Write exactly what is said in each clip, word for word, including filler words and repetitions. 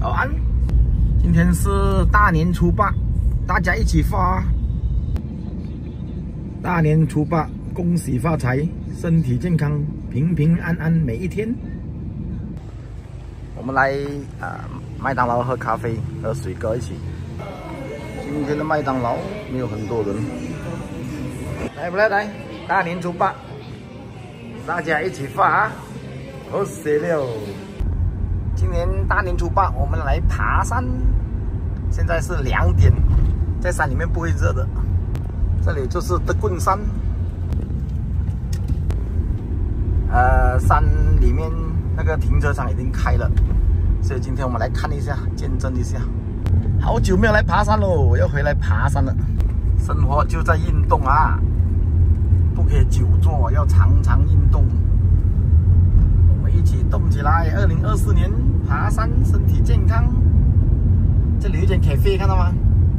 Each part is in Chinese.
早安，今天是大年初八，大家一起发。大年初八，恭喜发财，身体健康，平平安安每一天。我们来啊、呃、麦当劳喝咖啡，和水哥一起。今天的麦当劳没有很多人，来不来来？大年初八，大家一起发啊！好死了！今年大年初八，我们来爬山。现在是两点，在山里面不会热的。这里就是德棍山，呃，山里面那个停车场已经开了，所以今天我们来看一下，见证一下。好久没有来爬山喽，我要回来爬山了。生活就在运动啊，不可以久坐，要常常运动。我们一起动起来！二零二四年爬山，身体健康。这里有一间 cafe， 看到吗？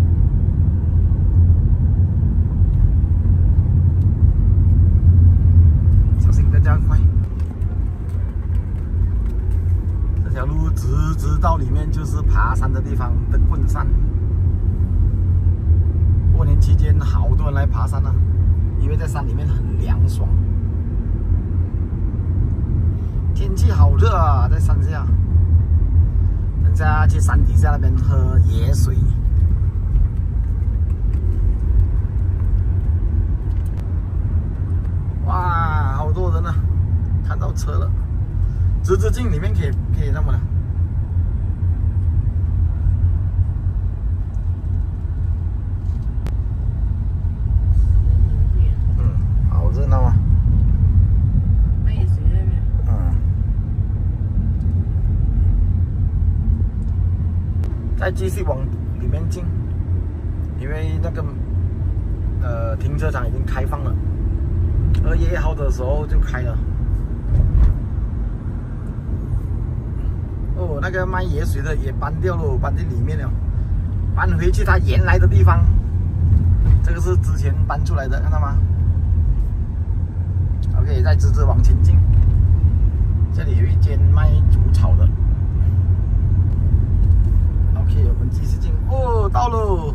小心不要这样快。这条路直直到里面就是爬山的地方，德棍山。过年期间，好多人来爬山啊，因为在山里面很凉爽。天气好热啊，在山下。等下去山底下那边喝野水。哇，好多人啊！看到车了，直直进里面可以可以那么的。嗯，好热闹啊！再继续往里面进，因为那个呃停车场已经开放了，二月一号的时候就开了。哦，那个卖野水的也搬掉了，搬进里面了，搬回去他原来的地方。这个是之前搬出来的，看到吗 ？OK， 再直直往前进，这里有一间卖竹草的。OK， 我们继续进哦，到了，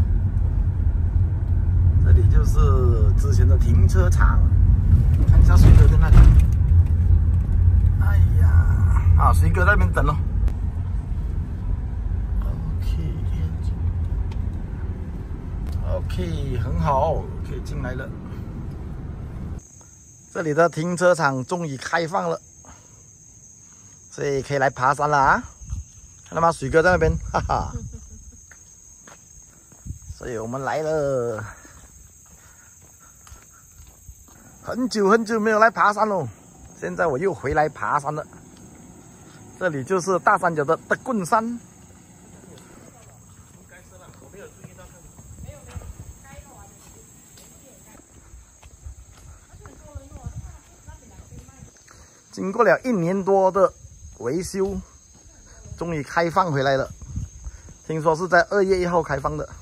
这里就是之前的停车场，看一下水哥在那里。哎呀，啊，水哥在那边等咯。OK，OK， 很好，可以进来了。这里的停车场终于开放了，所以可以来爬山了啊！看到吗？水哥在那边，哈哈。所以我们来了，很久很久没有来爬山喽，现在我又回来爬山了。这里就是大三角的德棍山。经过了一年多的维修，终于开放回来了。听说是在二月一号开放的。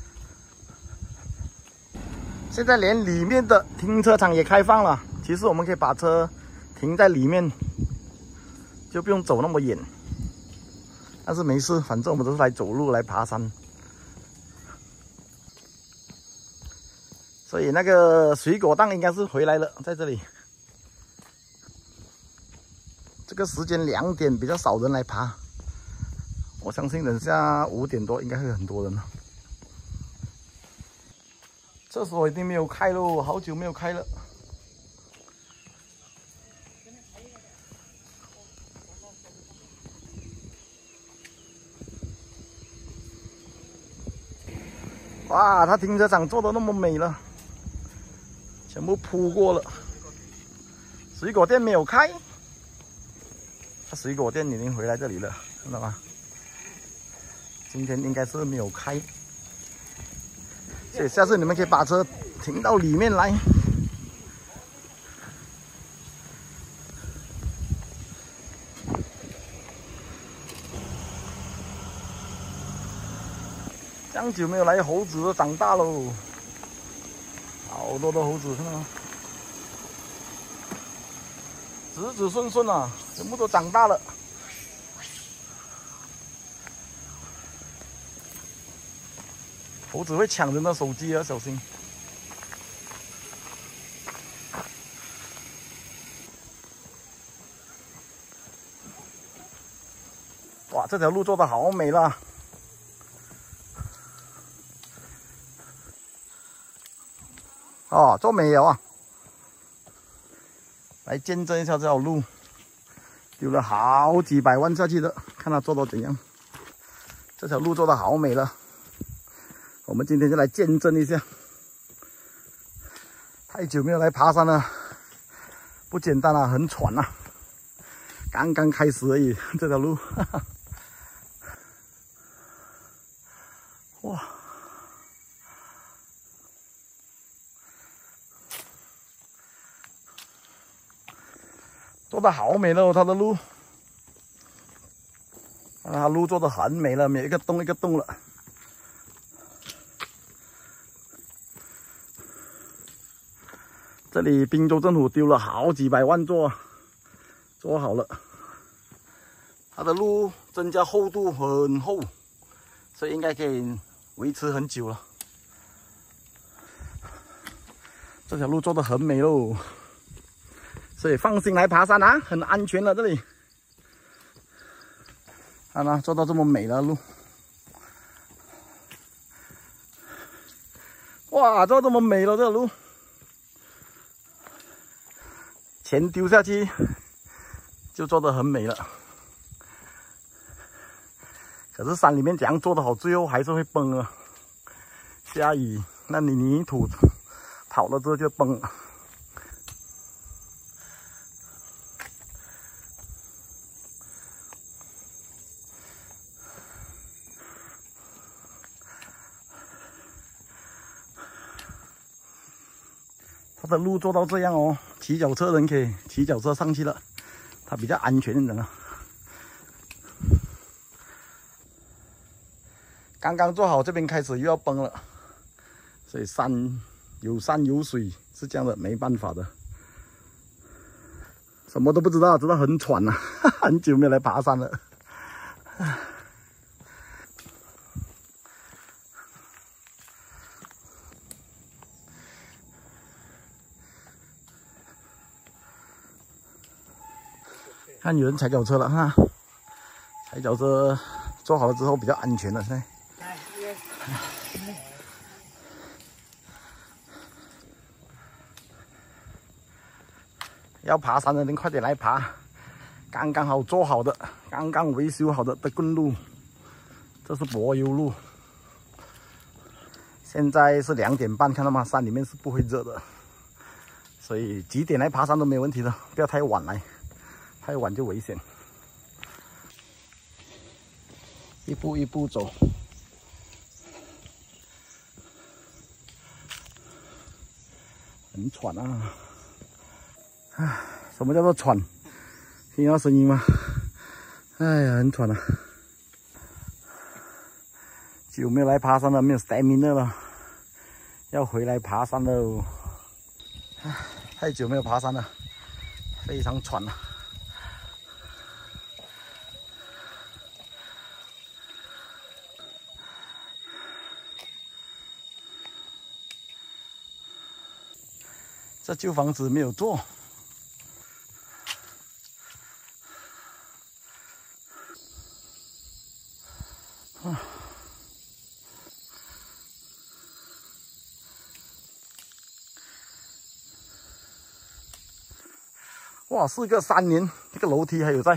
现在连里面的停车场也开放了，其实我们可以把车停在里面，就不用走那么远。但是没事，反正我们都是来走路来爬山。所以那个水果档应该是回来了，在这里。这个时间两点比较少人来爬，我相信等下五点多应该会很多人了。厕所一定没有开喽，好久没有开了。哇，他停车场做的那么美了，全部铺过了。水果店没有开，水果店已经回来这里了，看到吗？今天应该是没有开。所以下次你们可以把车停到里面来。这样久没有来，猴子都长大喽，好多的猴子，看到吗？子子孙孙啊，全部都长大了。 猴子会抢人的手机啊，小心！哇，这条路做的好美了！哦，做美了啊！来见证一下这条路，丢了好几百万下去的，看它做到怎样。这条路做的好美了，我们今天就来见证一下。太久没有来爬山了，不简单啊，很喘啊！刚刚开始而已，这条路，哈哈。哇！做的好美了，它的路，啊，路做的很美了，每一个洞一个洞了。这里滨州政府丢了好几百万做，做好了。它的路增加厚度很厚，所以应该可以维持很久了。这条路做的很美喽。所以放心来爬山啊，很安全了这里。看啊，做到这么美的路，哇，做这么美了这路，钱丢下去就做得很美了。可是山里面怎样做得好，最后还是会崩啊。下雨，那你泥土跑了之后就崩了。它的路做到这样哦，骑脚车人可以骑脚车上去了，它比较安全一点啊。刚刚做好，这边开始又要崩了，所以山有山有水是这样的，没办法的。什么都不知道，知道很喘啊，很久没有来爬山了。看有人踩脚车了哈，踩脚车做好了之后比较安全了，现在。要爬山的人快点来爬，刚刚好做好的，刚刚维修好的德棍路，这是柏油路。现在是两点半，看到吗？山里面是不会热的，所以几点来爬山都没问题的，不要太晚来。太晚就危险，一步一步走，很喘啊！唉，什么叫做喘？听到声音吗？哎呀，很喘啊！久没有来爬山了，没有 stamina 了，要回来爬山喽！唉，太久没有爬山了，非常喘啊！这旧房子没有做，啊，哇，是个三年，这个楼梯还有在，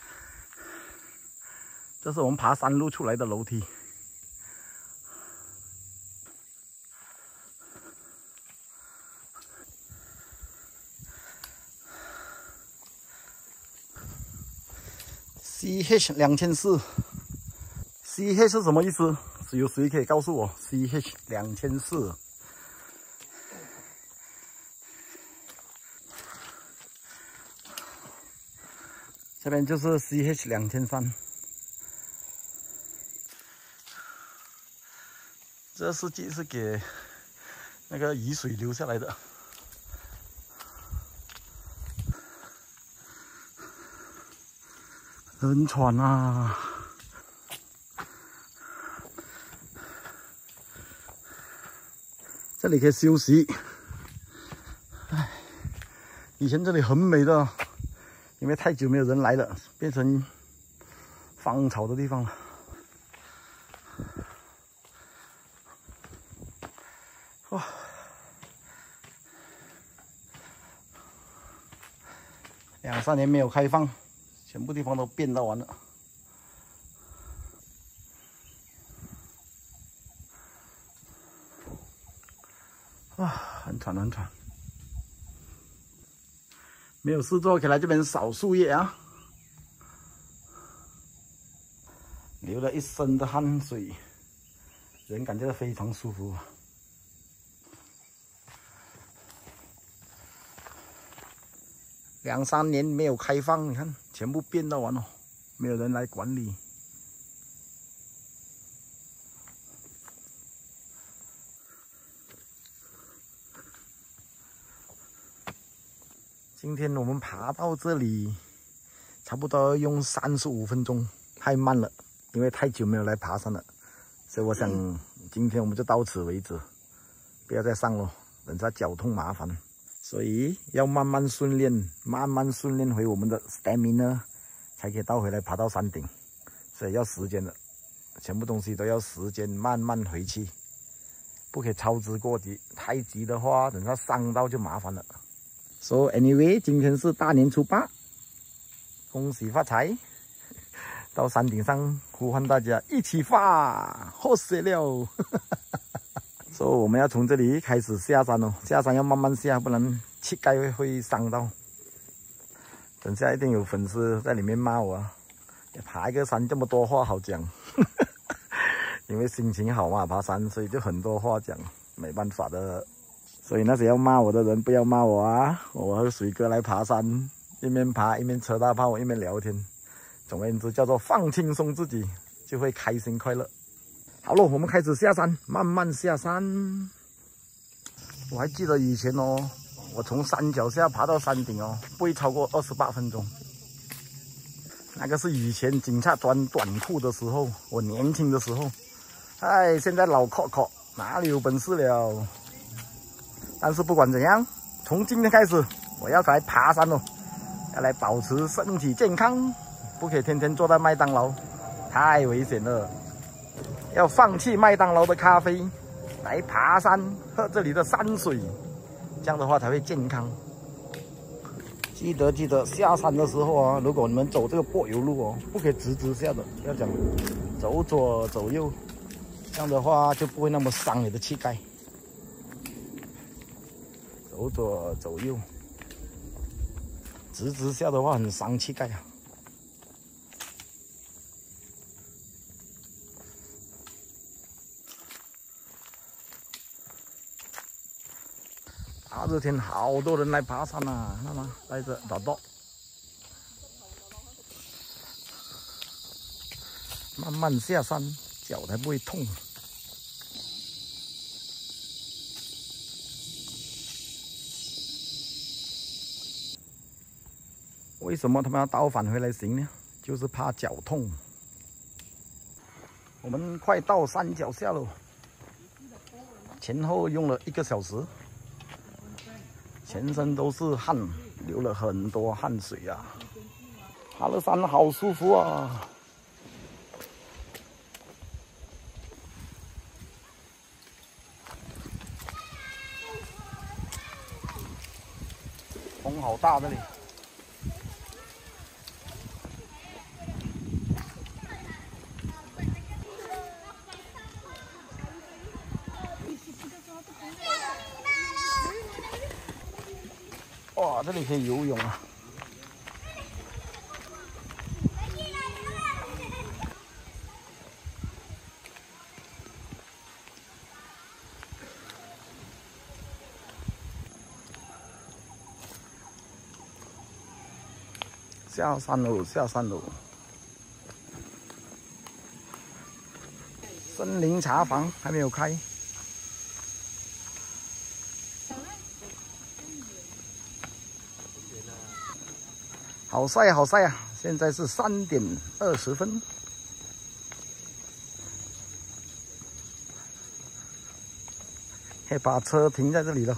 这是我们爬山路出来的楼梯。C H 两千四 ，C H 是什么意思？有谁可以告诉我 ？C H 两千四，这边就是 C H 两千三，这设计是给那个雨水流下来的。很喘啊！ 这里可以休息。哎，以前这里很美的，因为太久没有人来了，变成芳草的地方了。哇！两三年没有开放，全部地方都变到完了。哇，很喘很喘。没有事做，可以来这边扫树叶啊。流了一身的汗水，人感觉非常舒服。两三年没有开放，你看全部变到完了，没有人来管理。今天我们爬到这里，差不多要用三十五分钟，太慢了，因为太久没有来爬山了，所以我想今天我们就到此为止，不要再上了，等下脚痛麻烦。所以要慢慢训练，慢慢训练回我们的 stamina， 才可以到回来爬到山顶，所以要时间的，全部东西都要时间，慢慢回去，不可以操之过急，太急的话，等下伤到就麻烦了。So anyway， 今天是大年初八，恭喜发财！到山顶上呼唤大家一起发，喝死了！所以、so, 我们要从这里开始下山哦，下山要慢慢下，不然膝盖会会伤到。等下一定有粉丝在里面骂我啊！爬一个山这么多话好讲，因为心情好嘛，爬山所以就很多话讲，没办法的。所以那些要骂我的人不要骂我啊！我和水哥来爬山，一面爬一面扯大炮，一面聊天。总而言之，叫做放轻松自己，就会开心快乐。好了，我们开始下山，慢慢下山。我还记得以前哦，我从山脚下爬到山顶哦，不会超过二十八分钟。那个是以前警察穿短裤的时候，我年轻的时候。哎，现在老壳壳哪里有本事了？但是不管怎样，从今天开始，我要来爬山哦，要来保持身体健康，不可以天天坐在麦当劳，太危险了。要放弃麦当劳的咖啡，来爬山，喝这里的山水，这样的话才会健康。记得记得下山的时候啊，如果你们走这个柏油路哦，不可以直直下的，要讲走左走右，这样的话就不会那么伤你的膝盖。走左走右，直直下的话很伤膝盖啊。大热天好多人来爬山啊，看到吗？带着导道，慢慢下山，脚才不会痛。为什么他们要倒返回来行呢？就是怕脚痛。我们快到山脚下了，前后用了一个小时。全身都是汗，流了很多汗水啊！爬了山好舒服啊！风好大这里。哇，这里可以游泳啊！下山喽，下山喽！森林茶房还没有开。好晒好晒啊！现在是三点二十分。 可以把车停在这里了。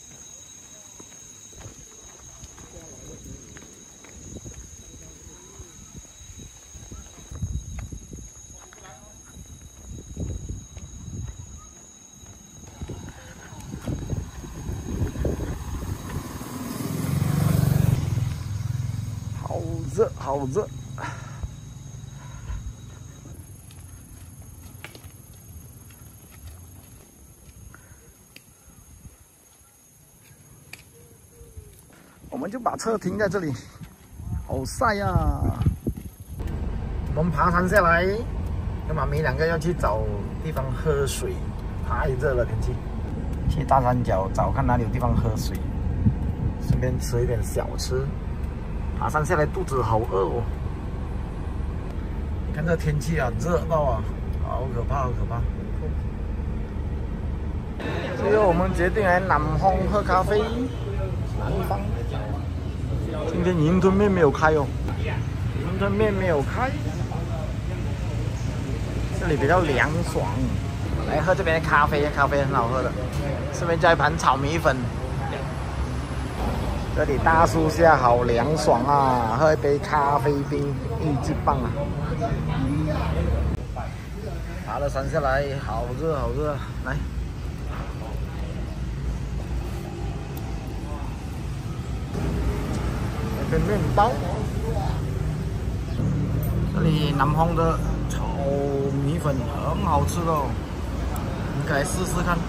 好热，好热。 我们就把车停在这里，好晒呀、啊！我们爬山下来，跟妈咪两个要去找地方喝水，太热了天气。去大山脚找看哪里有地方喝水，顺便吃一点小吃。爬山下来肚子好饿哦！你看这天气啊，热到啊，好可怕，好可怕。最后我们决定来南方喝咖啡，南方。 今天云吞面没有开哦，云吞面没有开，这里比较凉爽。来喝这边的咖啡，咖啡很好喝的，顺便加一盘炒米粉。这里大树下好凉爽啊，喝一杯咖啡冰，一级棒啊！爬了山下来，好热好热，来。 跟面包，这里南方的炒米粉很好吃的哦，你可以来试试看。